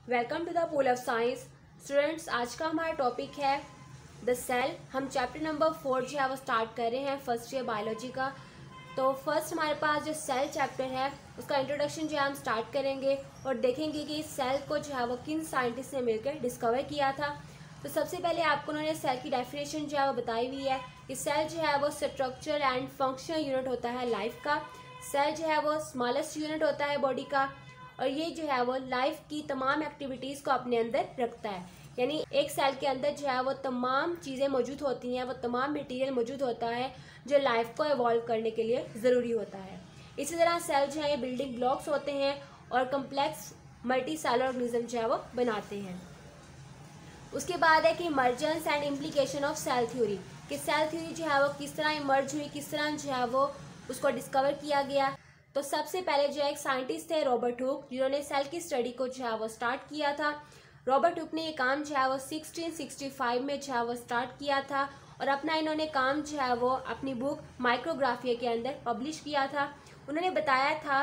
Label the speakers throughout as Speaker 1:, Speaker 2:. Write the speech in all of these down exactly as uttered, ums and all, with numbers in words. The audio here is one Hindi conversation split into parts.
Speaker 1: Welcome to the pool of science. Students, आज का हमारा टॉपिक है द सेल। हम चैप्टर नंबर फोर जो है वो स्टार्ट कर रहे हैं फर्स्ट ईयर बायोलॉजी का। तो फर्स्ट हमारे पास जो सेल चैप्टर है उसका इंट्रोडक्शन जो है हम स्टार्ट करेंगे और देखेंगे कि इस सेल को जो है वो किन साइंटिस्ट ने मिलकर डिस्कवर किया था। तो सबसे पहले आपको उन्होंने सेल की डेफिनेशन जो है वो बताई हुई है कि सेल जो है वो स्ट्रक्चर एंड फंक्शनल यूनिट होता है लाइफ का। सेल जो है वो स्मॉलेस्ट यूनिट होता है बॉडी का और ये जो है वो लाइफ की तमाम एक्टिविटीज़ को अपने अंदर रखता है। यानी एक सेल के अंदर जो है वो तमाम चीज़ें मौजूद होती हैं, वो तमाम मटेरियल मौजूद होता है जो लाइफ को इवॉल्व करने के लिए ज़रूरी होता है। इसी तरह सेल जो है ये बिल्डिंग ब्लॉक्स होते हैं और कम्प्लेक्स मल्टी सेलुलर ऑर्गेनिज्म जो है वो बनाते हैं। उसके बाद है कि emergence and implication of cell theory, कि सेल थ्योरी जो है वो किस तरह इमर्ज हुई, किस तरह जो है वो उसको डिस्कवर किया गया। तो सबसे पहले जो एक साइंटिस्ट थे रॉबर्ट हुक, जिन्होंने सेल की स्टडी को जो है वो स्टार्ट किया था। रॉबर्ट हुक ने ये काम जो है वो सिक्सटीन सिक्सटी फाइव में जो है वो स्टार्ट किया था और अपना इन्होंने काम जो है वो अपनी बुक माइक्रोग्राफिया के अंदर पब्लिश किया था। उन्होंने बताया था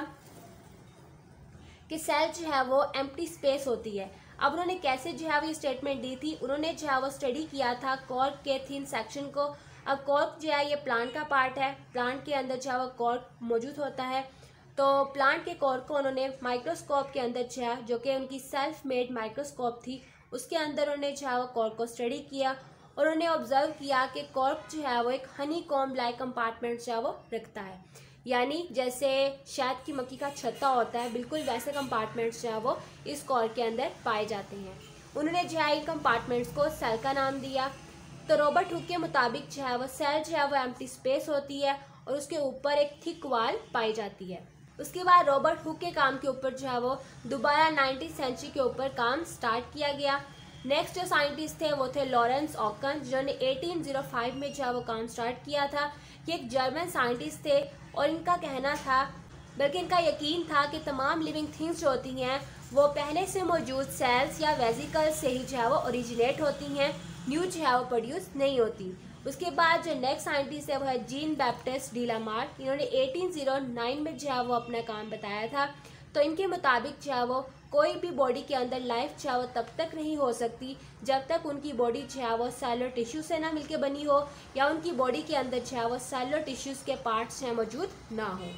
Speaker 1: कि सेल जो है वो एम्प्टी स्पेस होती है। अब उन्होंने कैसे जो है वो ये स्टेटमेंट दी थी, उन्होंने जो है वो स्टडी किया था कॉर्क के थिन सेक्शन को। अब कॉर्क जो है ये प्लांट का पार्ट है, प्लांट के अंदर जो है वो कॉर्क मौजूद होता है। तो प्लांट के कॉर्क को उन्होंने माइक्रोस्कोप के अंदर जो है, जो कि उनकी सेल्फ मेड माइक्रोस्कोप थी, उसके अंदर उन्होंने जो है वो कॉर्क को स्टडी किया और उन्होंने ऑब्जर्व किया कि कॉर्क जो है वो एक हनी कॉम्ब लाइक कंपार्टमेंट जो है वो रखता है। यानी जैसे शहद की मक्खी का छत्ता होता है, बिल्कुल वैसे कंपार्टमेंट्स जो है वो इस कॉर्क के अंदर पाए जाते हैं। उन्होंने जो है इन कंपार्टमेंट्स को सेल का नाम दिया। तो रॉबर्ट हुक के मुताबिक जो है वो सेल जो है वो एम्प्टी स्पेस होती है और उसके ऊपर एक थिक वॉल पाई जाती है। उसके बाद रॉबर्ट हुक के काम के ऊपर जो है वो दोबारा नाइनटीन सेंचुरी के ऊपर काम स्टार्ट किया गया। नेक्स्ट जो साइंटिस्ट थे वो थे लॉरेंस ऑकन, जिन्होंने एटीन ओ फाइव में जो है वो काम स्टार्ट किया था। ये एक जर्मन साइंटिस्ट थे और इनका कहना था, बल्कि इनका यकीन था कि तमाम लिविंग थिंग्स जो होती हैं वो पहले से मौजूद सेल्स या वेजिकल्स से ही जो है वो ओरिजिनेट होती हैं, न्यू जो है वो प्रोड्यूस नहीं होती। उसके बाद जो नेक्स्ट साइंटिस्ट है वो है जीन बैप्टिस्ट डी लामार्क। इन्होंने एटीन ओ नाइन में जो है वो अपना काम बताया था। तो इनके मुताबिक जो है वो कोई भी बॉडी के अंदर लाइफ जो है वो तब तक नहीं हो सकती जब तक उनकी बॉडी जो है वो सेलुलर टिश्यू से ना मिलके बनी हो या उनकी बॉडी के अंदर जो है वो सेलुलर टिश्यूज़ के पार्ट्स जो है मौजूद ना हो।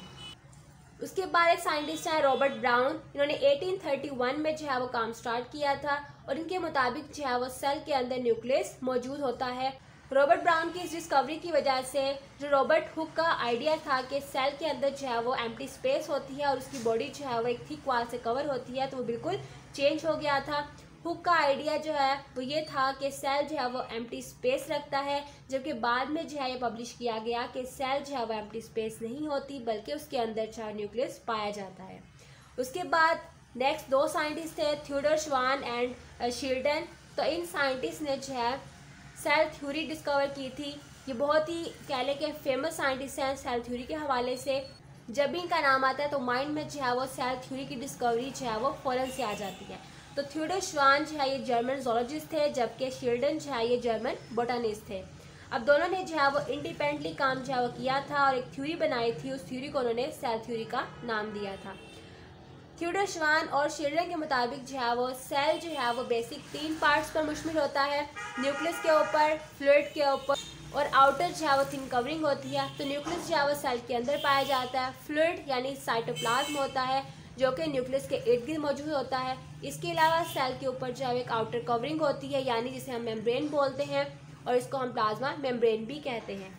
Speaker 1: उसके बाद एक साइंटिस्ट है रॉबर्ट ब्राउन। इन्होंने एटीन थर्टी वन में जो है वो काम स्टार्ट किया था और इनके मुताबिक जो है वो सेल के अंदर न्यूक्लियस मौजूद होता है। रॉबर्ट ब्राउन की इस डिस्कवरी की वजह से जो रॉबर्ट हुक का आइडिया था कि सेल के अंदर जो है वो एम्प्टी स्पेस होती है और उसकी बॉडी जो है वो एक थिक वॉल से कवर होती है, तो वो बिल्कुल चेंज हो गया था। हुक का आइडिया जो है वो ये था कि सेल जो है वो एम्प्टी स्पेस रखता है, जबकि बाद में जो है ये पब्लिश किया गया कि सेल जो है वो एम्प्टी स्पेस नहीं होती बल्कि उसके अंदर जो है न्यूक्लियस पाया जाता है। उसके बाद नेक्स्ट दो साइंटिस्ट थे थियोडोर श्वान एंड शील्डन। तो इन साइंटिस्ट ने जो है सेल थ्योरी डिस्कवर की थी। ये बहुत ही कह लें कि फेमस साइंटिस्ट हैं सेल थ्योरी के हवाले से। जब भी इनका नाम आता है तो माइंड में जो है वो सेल थ्योरी की डिस्कवरी जो है वो फ़ौरन से आ जाती है। तो थियोडोर श्वान जो है ये जर्मन जोलॉजिस्ट थे, जबकि शील्डन जो है ये जर्मन बोटानिस्ट थे। अब दोनों ने जो है वो इंडिपेंडेंटली काम जो है वो किया था और एक थ्योरी बनाई थी। उस थ्योरी को उन्होंने सेल थ्योरी का नाम दिया था। थियोडोर श्वान और शील्डन के मुताबिक जो है वो सेल जो है वो बेसिक तीन पार्ट्स पर मुश्तमिल होता है, न्यूक्लियस के ऊपर, फ्लूइड के ऊपर और आउटर जो है वो थिन कवरिंग होती है। तो न्यूक्लियस जो है वो सेल के अंदर पाया जाता है। फ्लूइड यानी साइटोप्लाज्म होता है जो कि न्यूक्लियस के इर्द गिर्द मौजूद होता है। इसके अलावा सेल के ऊपर जो है एक आउटर कवरिंग होती है, यानी जिसे हम मेम्ब्रेन बोलते हैं और इसको हम प्लाज्मा मेम्ब्रेन भी कहते हैं।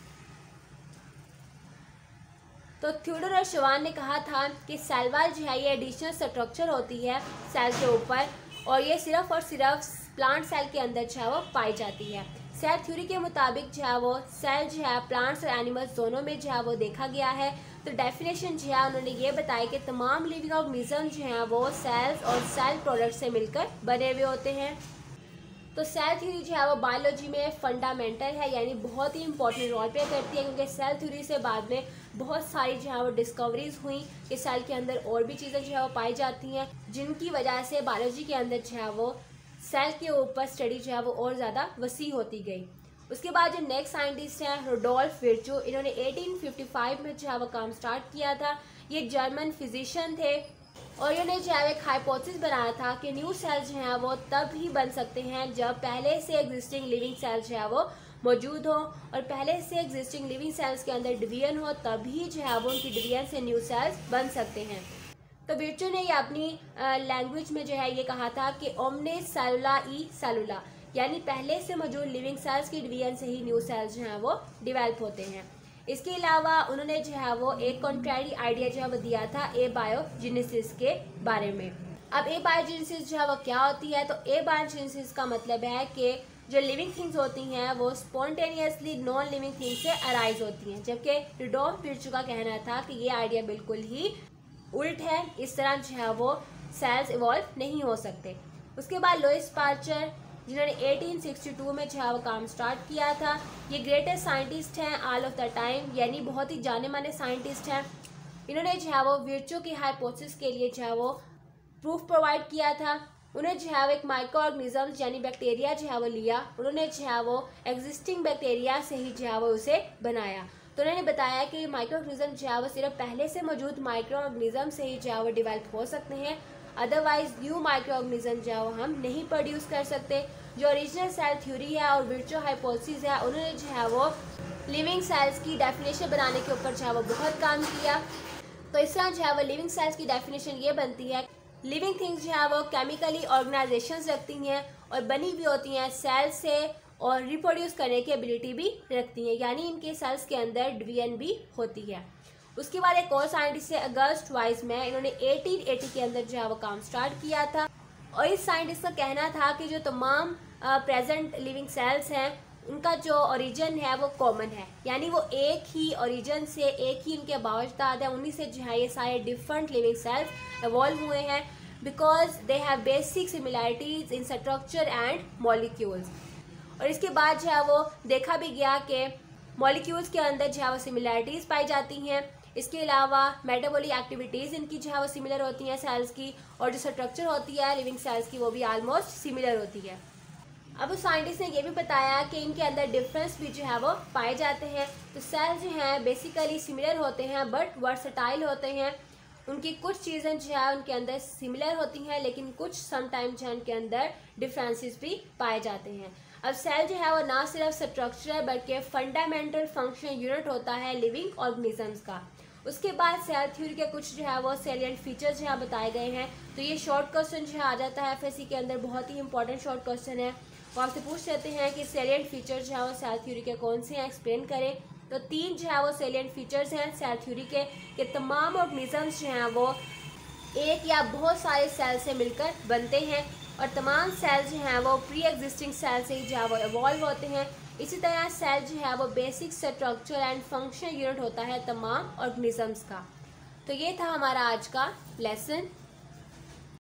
Speaker 1: तो थियोडोर और श्वान ने कहा था कि सेल वॉल जो है ये एडिशनल स्ट्रक्चर होती है सेल के ऊपर और ये सिर्फ और सिर्फ प्लांट सेल के अंदर जो है वो पाई जाती है। सेल थ्योरी के मुताबिक जो है वो सेल जो है प्लांट्स और एनिमल्स दोनों में जो है वो देखा गया है। तो डेफिनेशन जो है उन्होंने ये बताया कि तमाम लिविंग ऑर्गेनिज्म जो हैं वो सेल्स और सेल प्रोडक्ट से मिलकर बने हुए होते हैं। तो सेल थ्योरी जो है वो बायोलॉजी में फंडामेंटल है, यानी बहुत ही इंपॉर्टेंट रोल प्ले करती है, क्योंकि सेल थ्योरी से बाद में बहुत सारी जो है वो डिस्कवरीज हुई कि सेल के अंदर और भी चीज़ें जो है वो पाई जाती हैं, जिनकी वजह से बायोलॉजी के अंदर जो है वो सेल के ऊपर स्टडी जो है वो और ज़्यादा वसी होती गई। उसके बाद जो नेक्स्ट साइंटिस्ट हैं रुडोल्फ विर्चो, इन्होंने एटीन फिफ्टी फाइव में जो है वो काम स्टार्ट किया था। ये जर्मन फिजिशियन थे और इन्होंने जो है एक हाइपोथेसिस बनाया था कि न्यू सेल्स जो हैं वो तब ही बन सकते हैं जब पहले से एग्जिस्टिंग लिविंग सेल्स जो है वो मौजूद हो, और पहले से एग्जिस्टिंग लिविंग सेल्स के अंदर डिवीजन हो, तभी जो है वो उनकी डिवीजन से न्यू सेल्स बन सकते हैं। तो विर्चो ने ये अपनी लैंग्वेज में जो है ये कहा था कि ओमने सेलुला ई सेलुला, यानी पहले से मौजूद लिविंग सेल्स की डिवीजन से ही न्यू सेल्स जो हैं वो डेवलप होते हैं। इसके अलावा उन्होंने जो है वो एक कॉन्ट्रैरी आइडिया जो है वो दिया था ए बायोजेनेसिस के बारे में। अब ए बायोजेनेसिस जो है वो क्या होती है, तो ए बायोजेनेसिस का मतलब है कि जो लिविंग थिंग्स होती हैं वो स्पॉन्टेनियसली नॉन लिविंग थिंग्स से अराइज होती हैं, जबकि रुडोल्फ विर्चो का कहना था कि ये आइडिया बिल्कुल ही उल्ट है, इस तरह जो है वो सेल्स इवॉल्व नहीं हो सकते। उसके बाद लुइस पास्चर, जिन्होंने अठारह सौ बासठ में जो है वो काम स्टार्ट किया था, ये ग्रेटेस्ट साइंटिस्ट हैं ऑल ऑफ द टाइम, यानी बहुत ही जाने माने साइंटिस्ट हैं। इन्होंने जो है वो विर्चो की हाइपोथेसिस के लिए जो है वो प्रूफ प्रोवाइड किया था। उन्हें जो है वो एक माइक्रो ऑर्गेनिजम्स यानी बैक्टीरिया जो है वो लिया, उन्होंने जो है वो एग्जिस्टिंग बैक्टीरिया से ही जो है वो उसे बनाया। तो उन्होंने बताया कि माइक्रो ऑर्गेनिज्म जो है वो सिर्फ पहले से मौजूद माइक्रो ऑर्गेनिज्म से ही जो है वो डेवलप हो सकते हैं, अदरवाइज न्यू माइक्रो ऑर्गेनिज्म जो है वो हम नहीं प्रोड्यूस कर सकते। जो ओरिजिनल सेल थ्योरी है और विर्चो हाइपोथेसिस है, उन्होंने जो है वो लिविंग सेल्स की डेफिनेशन बनाने के ऊपर जो है वो बहुत काम किया। तो इस तरह जो है वो लिविंग सेल्स की डेफिनेशन ये बनती है, लिविंग थिंग्स जो है वो केमिकली ऑर्गेनाइजेशंस रखती हैं और बनी भी होती हैं सेल से, और रिप्रोड्यूस करने की एबिलिटी भी रखती हैं, यानी इनके सेल्स के अंदर डिवीजन भी होती है। उसके बाद एक और साइंटिस्ट है अगस्ट वाइजमैन, इन्होंने अठारह सौ अस्सी के अंदर जो है वो काम स्टार्ट किया था, और इस साइंटिस्ट का कहना था कि जो तमाम प्रेजेंट लिविंग सेल्स हैं उनका जो ओरिजिन है वो कॉमन है, यानी वो एक ही ओरिजिन से, एक ही इनके बावजदाद है, उन्हीं से जो है ये सारे डिफरेंट लिविंग सेल्स इवॉल्व हुए हैं, because they have basic similarities in structure and molecules. और इसके बाद जो है वो देखा भी गया कि मॉलिक्यूल्स के अंदर जो है वो सिमिलैरिटीज़ पाई जाती हैं। इसके अलावा मेटाबॉलिक एक्टिविटीज़ इनकी जो है वो सिमिलर होती हैं सेल्स की, और जो स्ट्रक्चर होती है लिविंग सेल्स की वो भी आलमोस्ट सिमिलर होती है। अब उस साइंटिस्ट ने ये भी बताया कि इनके अंदर डिफरेंस भी जो है वो पाए जाते हैं। तो सेल्स जो हैं बेसिकली सिमिलर होते हैं बट वर्सटाइल होते हैं, उनकी कुछ चीज़ें जो है उनके अंदर सिमिलर होती हैं, लेकिन कुछ समटाइम जो है उनके अंदर डिफरेंसेस भी पाए जाते हैं। अब सेल जो है वो ना सिर्फ स्ट्रक्चर बल्कि फंडामेंटल फंक्शन यूनिट होता है लिविंग ऑर्गेनिजम्स का। उसके बाद सेल थ्योरी के कुछ जो है वो सेलिएंट फीचर्स जो है बताए गए हैं। तो ये शॉर्ट क्वेश्चन जो है आ जाता है एफएससी के अंदर, बहुत ही इंपॉर्टेंट शॉर्ट क्वेश्चन है। वो आपसे पूछ लेते हैं कि सेलिएंट फीचर्स जो है वो सेल थ्योरी के कौन से हैं, एक्सप्लेन करें। तो तीन जो है वो सेलिएंट फीचर्स हैं सेल थ्योरी के कि तमाम ऑर्गेनिजम्स जो हैं वो एक या बहुत सारे सेल से मिलकर बनते हैं, और तमाम सेल्स जो हैं वो प्री एग्जिस्टिंग सेल से ही जो है वो इवॉल्व होते हैं। इसी तरह सेल जो है वो basic structure and function unit होता है तमाम ऑर्गेनिजम्स का। तो ये था हमारा आज का लेसन।